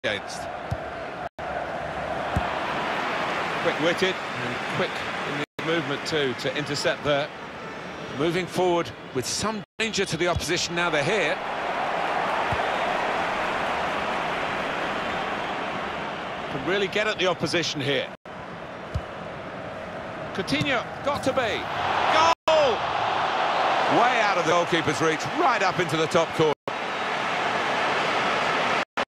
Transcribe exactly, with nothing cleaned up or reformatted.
against. Quick-witted and quick in the movement too to intercept there. Moving forward with some danger to the opposition now they're here. Can really get at the opposition here. Coutinho, got to be. Goal! Way out of the goalkeeper's reach, right up into the top corner.